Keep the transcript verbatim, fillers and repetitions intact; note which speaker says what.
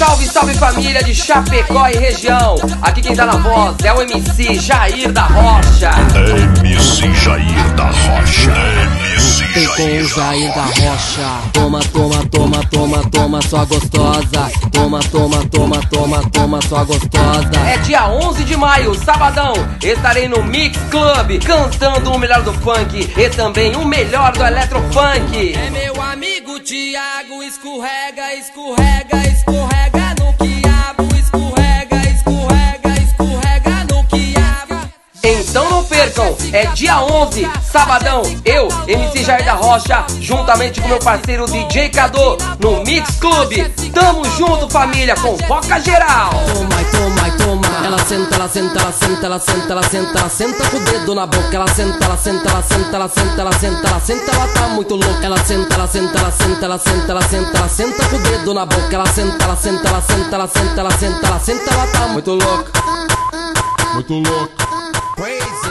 Speaker 1: Salve, salve família de Chapecó e região. Aqui quem tá na voz é o M C Jair da Rocha.
Speaker 2: M C Jair da Rocha. M C
Speaker 3: Tem com o Jair da Rocha. Toma, toma, toma, toma, toma, sua gostosa. Toma, toma, toma, toma, toma, sua gostosa.
Speaker 1: É dia onze de maio, sabadão. Estarei no Mix Club cantando o melhor do funk e também o melhor do electrofunk.
Speaker 4: É meu amigo Thiago, escorrega, escorrega, escorrega no quiabo, escorrega, escorrega, escorrega no quiabo.
Speaker 1: Então não percam, é dia onze, sabadão, eu, M C Jair da Rocha, juntamente com meu parceiro D J Cadu, no Mix Club. Tamo junto, família, com foca geral.
Speaker 3: Toma, toma, toma. Ela senta, ela senta, ela senta, ela senta, ela senta, ela senta com o dedo na boca. Ela senta, ela senta, ela senta, ela senta, ela senta, ela senta, ela tá muito louca. Ela senta, ela senta, ela senta, ela senta, ela senta, ela senta com o dedo na boca. Ela senta, ela senta, ela senta, ela senta, ela senta, ela senta, ela tá muito louca.
Speaker 2: Muito louco.
Speaker 4: Crazy.